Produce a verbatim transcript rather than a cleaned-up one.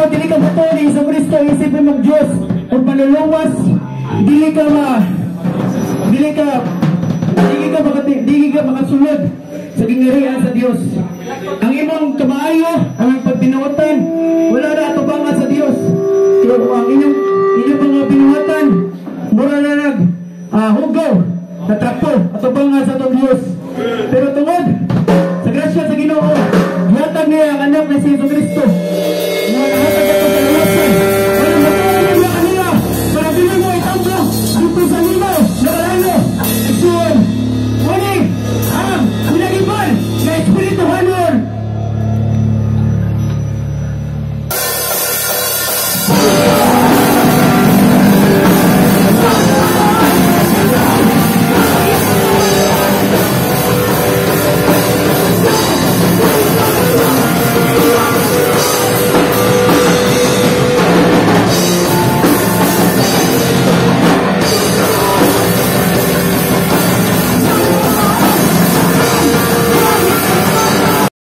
ikaw dili ka buto ni Hesus Kristo isipin mo Dios ug manluluwas dili ka ma dili ka dili ka makati dili ka makasulod sa gingharian sa Dios. Ang imong kamaayo ang pagbinuhatan wala na atubangan sa Dios. Kaya ang inyong inyong mga binuhatan mura na nag uh, hugaw tatrapo atubangan sa atong Dios. Pero tungod sa grasya sa Ginoo gihatag niya ang anak ni Hesus Kristo